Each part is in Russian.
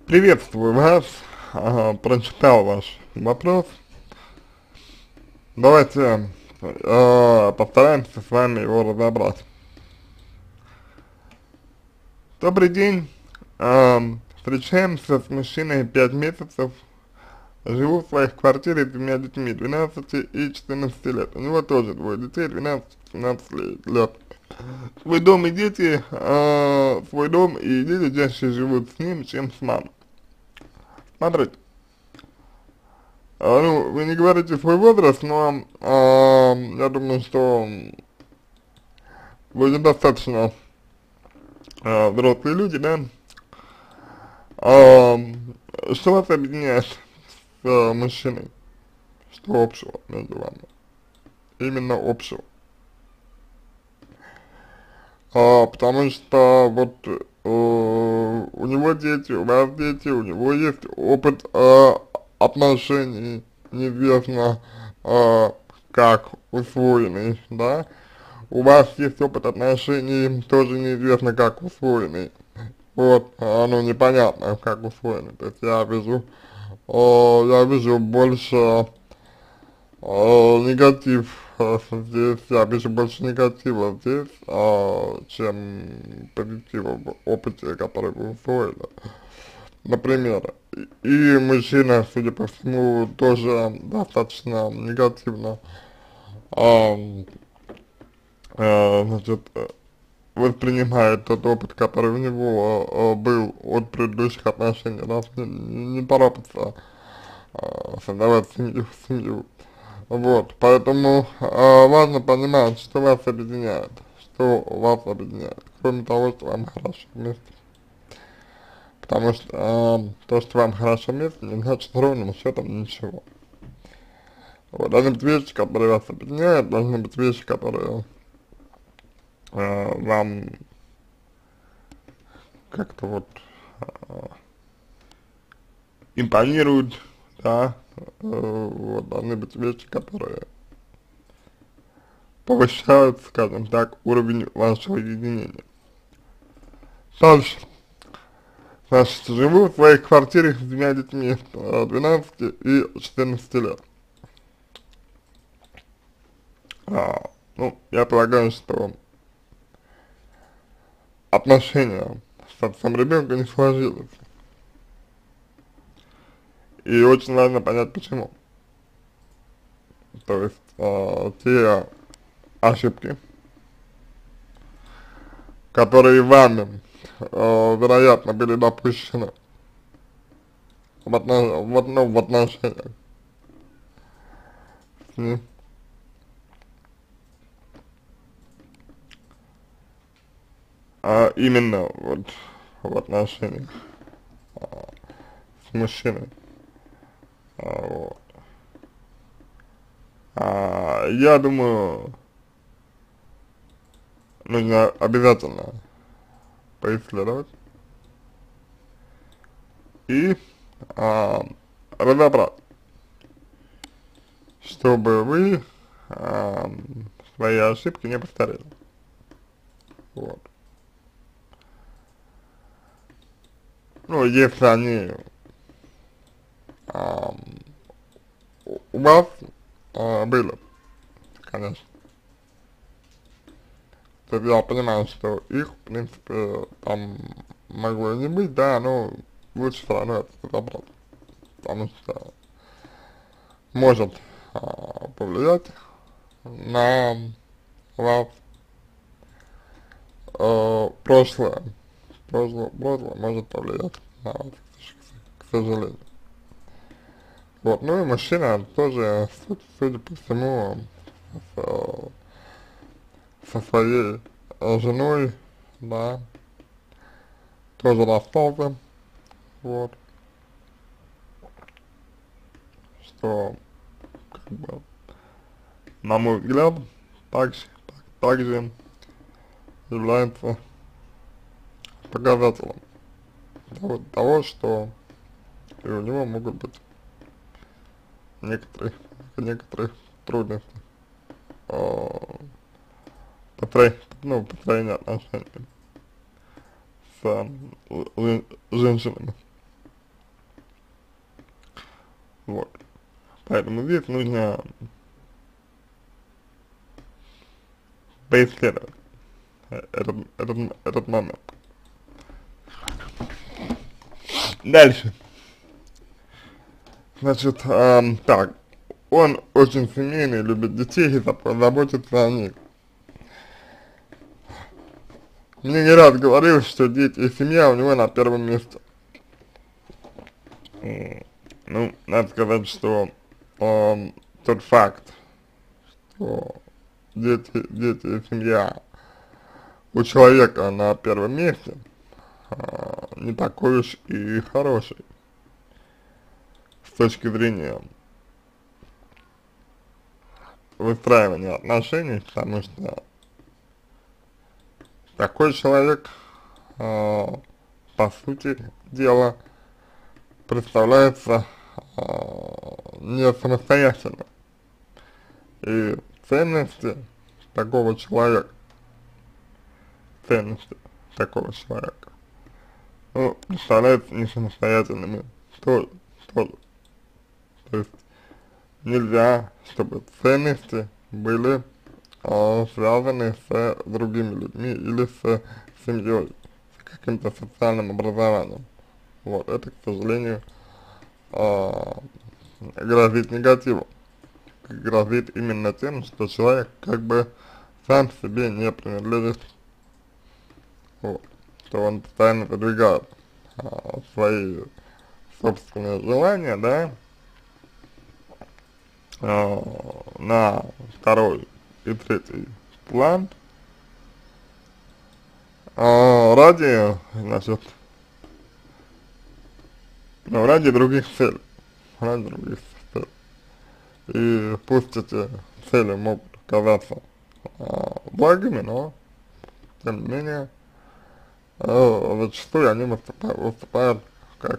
Приветствую вас. Прочитал ваш вопрос. Давайте постараемся с вами его разобрать. Добрый день. Встречаемся с мужчиной 5 месяцев. Живу в своей квартире с двумя детьми, 12 и 14 лет. У него тоже двое детей, 12-17 лет. Свой дом и дети чаще живут с ним, чем с мамой. Смотрите. Ну, вы не говорите свой возраст, но я думаю, что вы недостаточно взрослые люди, да? А, что вас объединяет с мужчиной? Что общего между вами? Именно общего. Потому что вот у него дети, у вас дети, у него есть опыт отношений, неизвестно как усвоенный, да? У вас есть опыт отношений, тоже неизвестно как усвоенный. Вот, непонятно как усвоенный. То есть я вижу больше негатив здесь, я вижу больше негатива здесь, чем позитива в опыте, который вы усвоили. Например, и мужчина, судя по всему, тоже достаточно негативно, значит, воспринимает тот опыт, который у него был от предыдущих отношений, да, не торопится создавать семью. Вот, поэтому важно понимать, что вас объединяет, кроме того, что вам хорошо вместе. Потому что то, что вам хорошо вместе, не значит ровным счетом ничего. Вот, должны быть вещи, которые вас объединяют, должны быть вещи, которые вам как-то вот импонируют, да, вот, должны быть вещи, которые повышают, скажем так, уровень вашего единения. Дальше. Значит, живу в своей квартире с двумя детьми, 12 и 14 лет. Я полагаю, что отношения с отцом ребенка не сложилось. И очень важно понять, почему. То есть, те ошибки, которые вами, вероятно, были допущены в отношениях с ним. Именно вот в отношениях с мужчиной. Вот. Я думаю, нужно обязательно поисследовать и разобрать, чтобы вы свои ошибки не повторили. Вот. Ну, если они у вас были, конечно. То есть я понимаю, что их, в принципе, там могло и не быть, да, но лучше все равно это разобрать. Потому что может повлиять на вас прошлое может повлиять на вас, к сожалению. Вот, ну и мужчина тоже, судя по всему, со своей женой, да, тоже расстался, вот, что, как бы, на мой взгляд, также является показателем того, что и у него могут быть некоторые трудности построения отношений с женщинами. Поэтому здесь нужно поисследовать этот момент. Дальше. Значит, так, он очень семейный, любит детей и заботится о них. Мне не раз говорил, что дети и семья у него на первом месте. Ну, надо сказать, что тот факт, что дети и семья у человека на первом месте, не такой уж и хороший с точки зрения выстраивания отношений, потому что такой человек, по сути дела, представляется не самостоятельно. И ценности такого человека, ну, представляются не самостоятельными тоже. То есть нельзя, чтобы ценности были связаны с другими людьми или с семьей, с каким-то социальным образованием. Вот, это, к сожалению, грозит негативом. Грозит именно тем, что человек как бы сам себе не принадлежит. Вот, что он постоянно продвигает свои собственные желания, да, на второй и третий план, ради, значит, ради других целей, И пусть эти цели могут казаться благими, но, тем не менее, зачастую они выступают как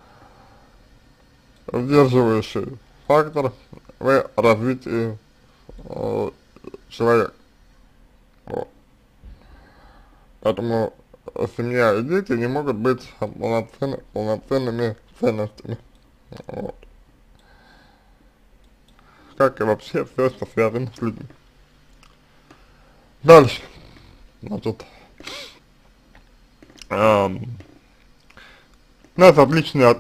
сдерживающий фактор в развитии человека. Вот. Поэтому семья и дети не могут быть полноценными ценностями. Вот. Как и вообще все, что связано с людьми. Дальше. Значит, у нас отличные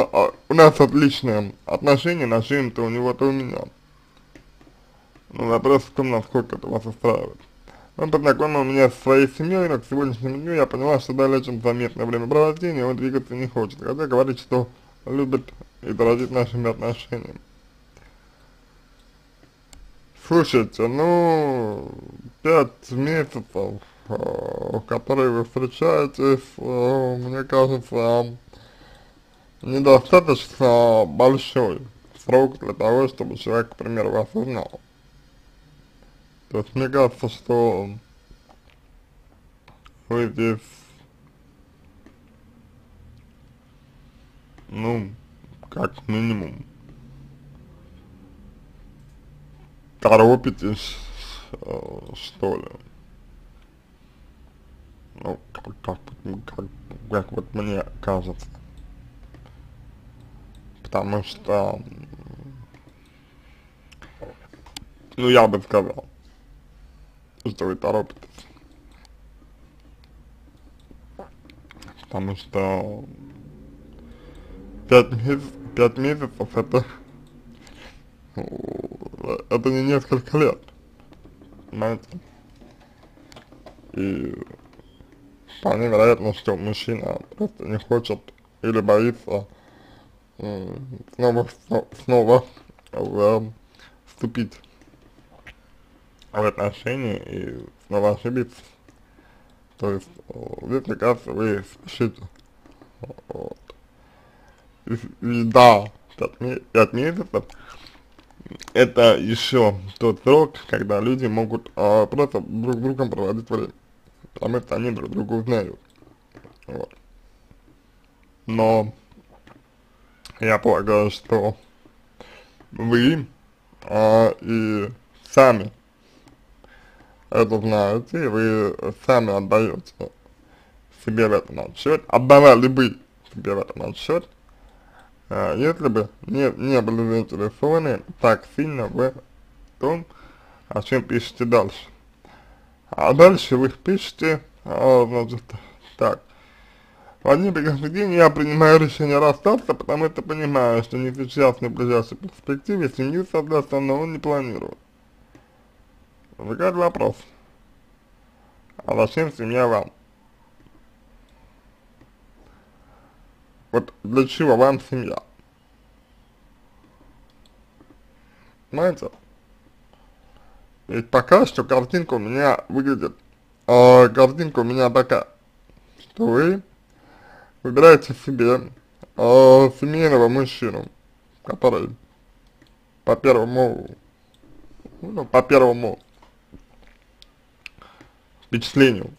отношения, наши, то у него, то у меня. Ну, вопрос в том, насколько это вас устраивает. Он познакомил меня со своей семьей, но к сегодняшнему дню я поняла, что далее, чем совместное времяпровождение, он двигаться не хочет. Хотя говорит, что любит и дорожит нашими отношениями. Слушайте, ну, 5 месяцев, в которые вы встречаетесь, мне кажется, недостаточно большой срок для того, чтобы человек, к примеру, вас узнал. То есть мне кажется, что вы здесь, ну, как минимум, торопитесь, что ли. Ну, как вот мне кажется. Потому что, ну, я бы сказал, что вы торопитесь. Потому что 5 месяцев это не несколько лет, понимаете? И вполне вероятно, что мужчина просто не хочет или боится снова вступить в отношения и снова ошибиться. То есть, здесь, мне кажется, вы спешите. Вот. И да, 5 месяцев это еще тот срок, когда люди могут просто друг с другом проводить время. Потому что они друг друга узнают. Вот. Но я полагаю, что вы и сами это знаете, и вы сами отдаете себе в этом отчет, отдавали бы себе в этом отчет, если бы не были заинтересованы так сильно в том, о чем пишете дальше. А дальше вы пишете, значит, так. В один прекрасный день я принимаю решение расстаться, потому что понимаю, что ни сейчас, ни в ближайшей перспективе семью создать со мной он не планирует. Возникает вопрос, а зачем семья вам? Вот для чего вам семья? Понимаете? Ведь пока что картинка у меня выглядит, картинка у меня такая, что вы выбираете себе семейного мужчину, который по первому, ну, по первому впечатлению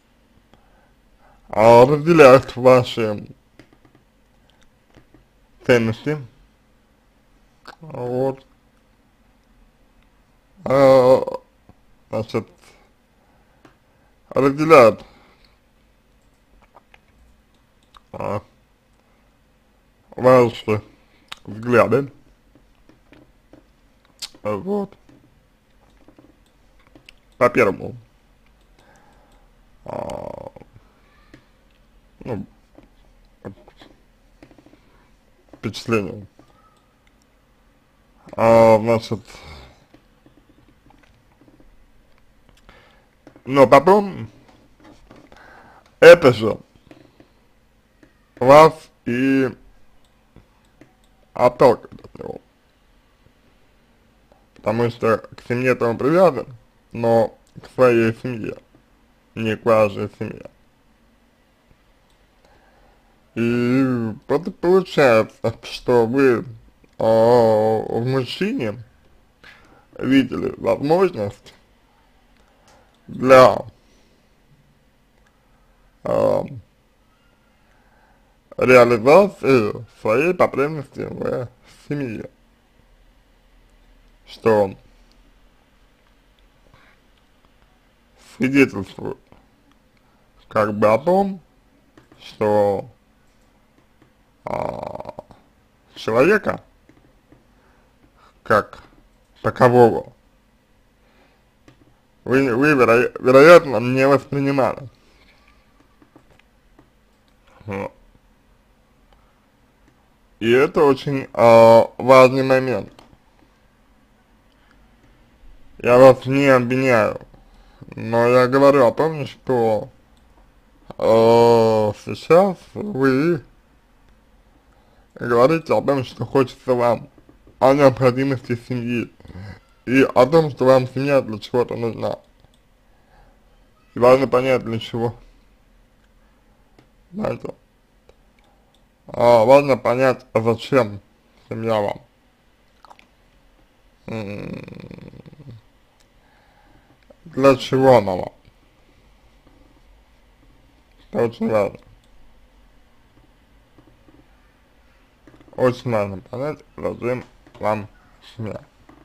разделяет ваши ценности, вот, значит, разделяет ваши взгляды, вот, по первому, ну, впечатлению, значит, но потом это же вас и отталкивает от него, потому что к семье-то он привязан, но к своей семье, не к вашей семье. И вот получается, что вы в мужчине видели возможность для реализации своей потребности в семье, что свидетельствует как бы о том, что человека как такового вы вероятно, не воспринимали. Вот. И это очень важный момент. Я вас не обвиняю, но я говорю о том, что сейчас вы говорите о том, что хочется вам, о необходимости семьи, и о том, что вам семья для чего-то нужна. И важно понять, для чего. Знаете? Важно понять, а зачем семья вам. Для чего она вам. Это очень важно. Очень важно понять, зачем вам семья.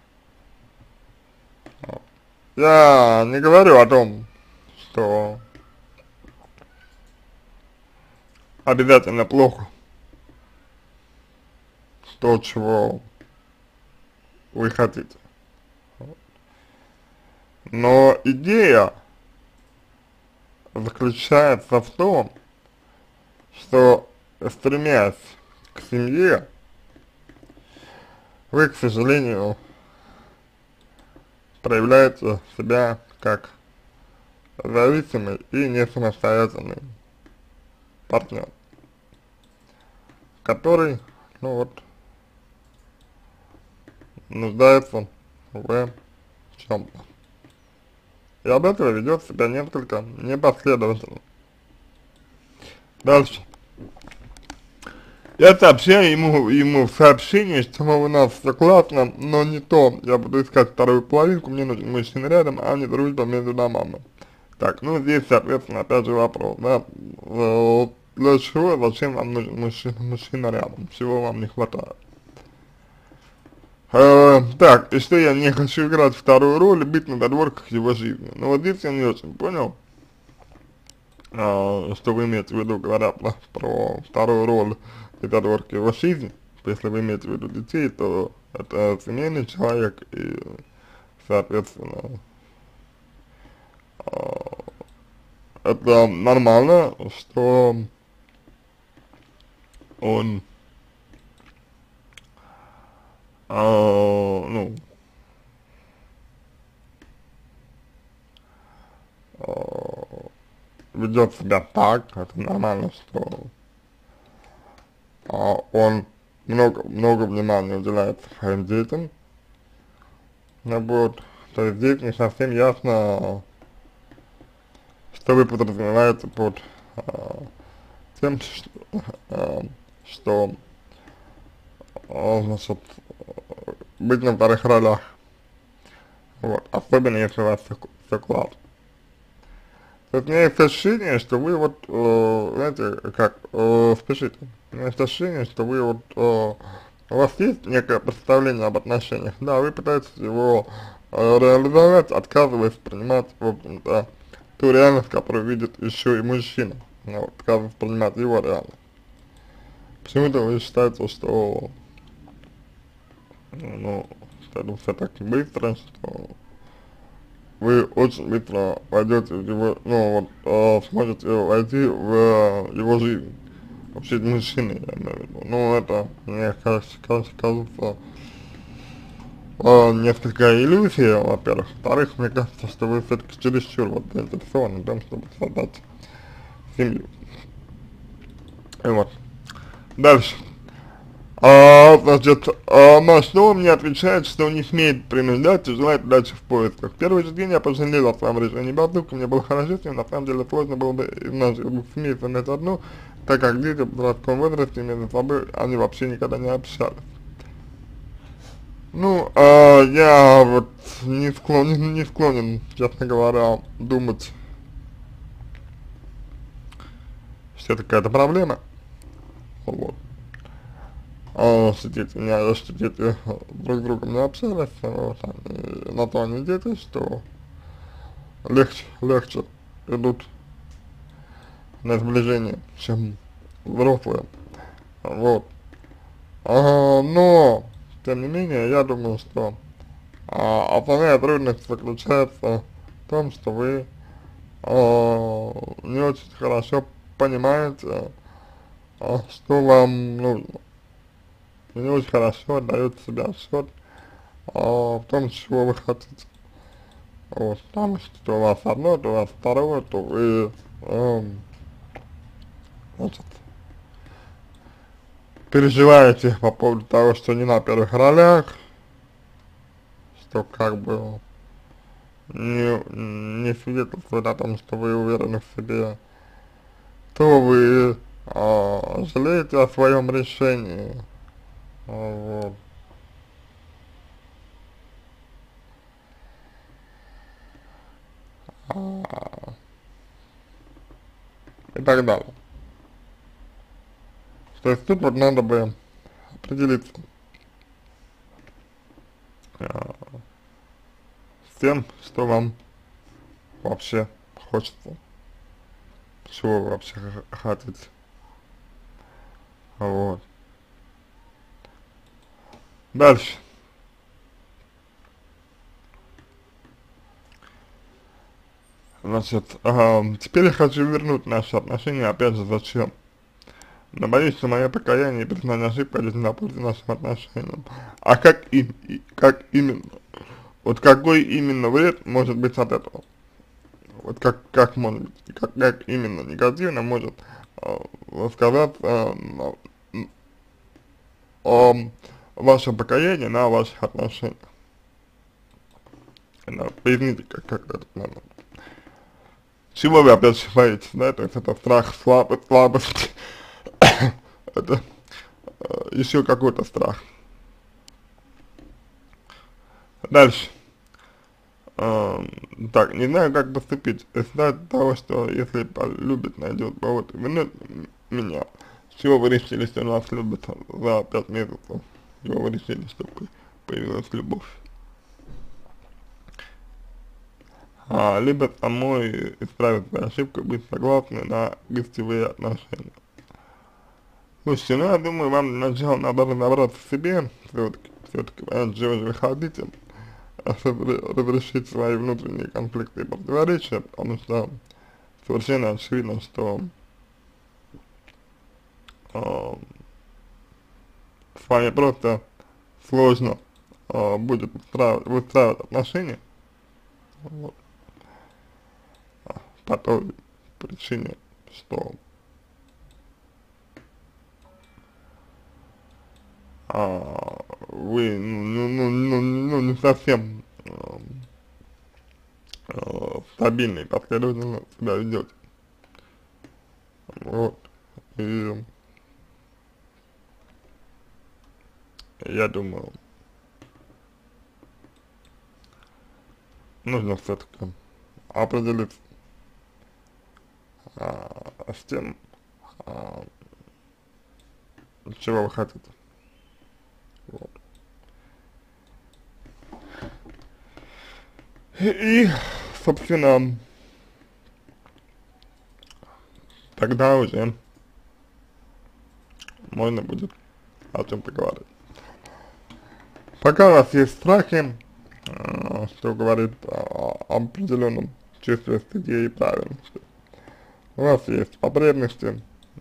Я не говорю о том, что обязательно плохо то, чего вы хотите. Но идея заключается в том, что, стремясь к семье, вы, к сожалению, проявляете себя как зависимый и не самостоятельный партнер, который, ну вот, нуждается в чем-то. И от этого ведет себя несколько непоследовательно. Дальше. Я сообщаю ему в сообщении, что у нас все классно, но не то. Я буду искать вторую половинку, мне нужен мужчина рядом, а не дружба между домами. Так, ну здесь, соответственно, опять же вопрос, да, для чего, зачем вам нужен мужчина рядом, чего вам не хватает. Так, и что я не хочу играть вторую роль и быть на задворках его жизни. Ну вот здесь я не очень понял, что вы имеете в виду, говоря про вторую роль и задворки его жизни. принципе, если вы имеете в виду детей, то это семейный человек, и, соответственно, это нормально, что он, ну, ведет себя так, это нормально, что он много внимания уделяет своим детям, ну, вот, то есть здесь не совсем ясно, что вы подразумеваете под тем, что, значит, быть на вторых ролях, вот, особенно если у вас все классно. То есть у меня есть ощущение, что вы вот, знаете, как, спешите. У меня есть ощущение, что вы вот, у вас есть некое представление об отношениях, да, вы пытаетесь его реализовать, отказываясь принимать, в общем-то, ту реальность, которую видит еще и мужчина, ну, вот, отказываясь принимать его реальность. Почему-то вы считаете, что, ну, что все так быстро, что вы очень быстро войдете в его, ну вот, сможете войти в его жизнь, вообще мужчины, я имею в виду. Ну, это, мне кажется, несколько иллюзий, во-первых. Во-вторых, мне кажется, что вы все-таки чересчур вот заинтересованы в том, чтобы создать семью. И вот. Дальше. Значит, на что он мне отвечает, что не смеет принуждать и желает дальше в поисках. В первый же день я пожалел о своем решении бабушки, мне было хорошо с ним, на самом деле сложно было бы из наших двух семей иметь одну, так как дети в подростковом возрасте между собой, они вообще никогда не общались. Ну, я вот не склонен, честно говоря, думать, что это какая-то проблема. Вот. Что дети, что дети друг с другом не общались, вот, на то они дети, что легче идут на сближение, чем взрослые, вот. Но, тем не менее, я думаю, что основная трудность заключается в том, что вы не очень хорошо понимаете, что вам нужно. Вы не очень хорошо отдаете себе отчет в том, чего вы хотите. Вот, там, что у вас одно, то у вас второе, то вы, значит, переживаете по поводу того, что не на первых ролях, что как бы не свидетельствует о том, что вы уверены в себе, то вы жалеете о своем решении, вот, и так далее. То есть тут вот надо бы определиться с тем, что вам вообще хочется, чего вы вообще хотите, вот. Дальше. Значит, теперь я хочу вернуть наши отношения, опять же, зачем? Но боюсь, что мое покаяние и признание ошибок пойдет на пользу нашим отношениям. А как именно? Вот какой именно вред может быть от этого? Вот как может быть, как именно негативно может сказаться ваше покаяние на ваших отношениях? Поясните, как это надо. Чего вы опять боитесь, да, то есть это страх, слабость, это еще какой-то страх. Дальше. Так, не знаю, как поступить. Знать того, что если полюбит, найдет повод и вернет меня. С чего вы решили, что нас любят за 5 месяцев? С чего вы решили, что появилась любовь? Либо самой исправить свою ошибку, быть согласны на гостевые отношения. Слушайте, ну я думаю, вам сначала надо разобраться в себе, все-таки, чего же вы хотите, разрешить свои внутренние конфликты и противоречия, потому что совершенно очевидно, что э, с вами просто сложно будет выстраивать отношения, вот, по той причине, что вы, не совсем стабильно и последовательно себя ведете, вот, и я думаю, нужно все-таки определиться с тем, а, чего вы хотите. Вот. И, собственно, тогда уже можно будет о чем-то говорить. Пока у вас есть страхи, что говорит о определенном чувстве стыде и правильности. У вас есть потребности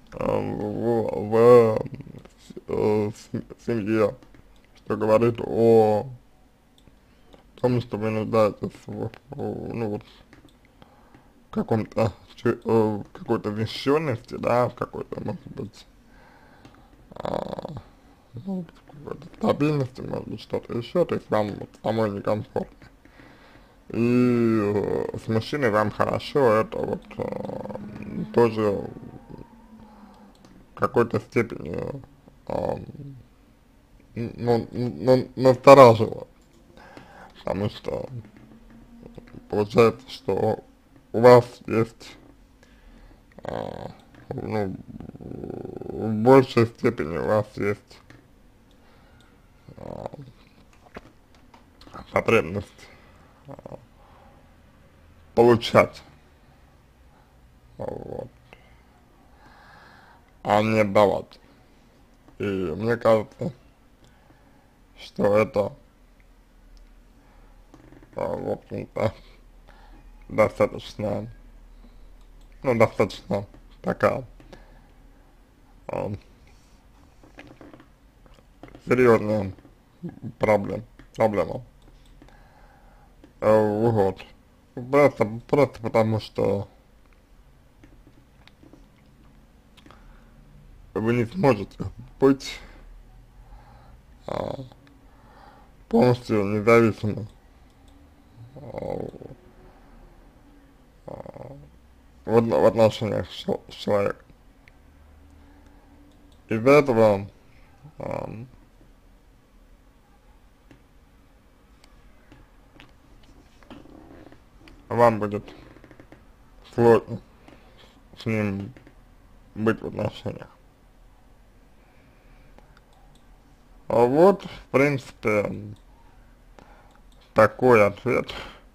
в семье, что говорит о том, что вы нуждаетесь ну, вот, каком-то, какой-то вещенности, да, в какой-то, может быть, ну, какой-то стабильности, может быть, что-то еще, то есть вам вот самой некомфортно. И с мужчиной вам хорошо, это вот тоже в какой-то степени настораживало, потому что получается, что у вас есть, ну, в большей степени у вас есть потребность получать, вот, а не давать. И мне кажется, что это, в общем-то, достаточно, ну, достаточно такая серьезная проблема. Вот. Просто потому, что вы не сможете быть полностью независимы в отношениях с человеком. Из-за этого вам будет сложно с ним быть в отношениях. А вот, в принципе, такой ответ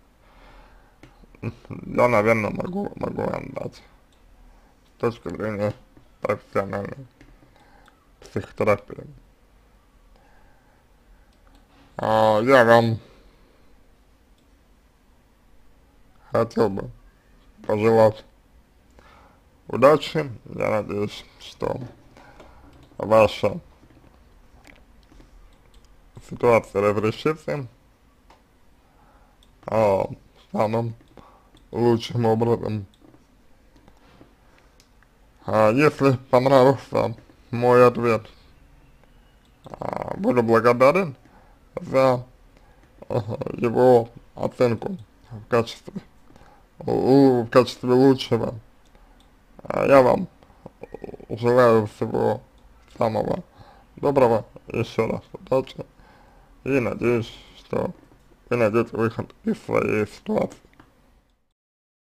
я, наверное, могу вам дать с точки зрения профессиональной психотерапии. Я вам хотел бы пожелать удачи. Я надеюсь, что ваша ситуация разрешится самым лучшим образом. Если понравился мой ответ, буду благодарен за его оценку в качестве лучшего. Я вам желаю всего самого доброго, еще раз удачи, и надеюсь, что вы найдете выход из своей ситуации.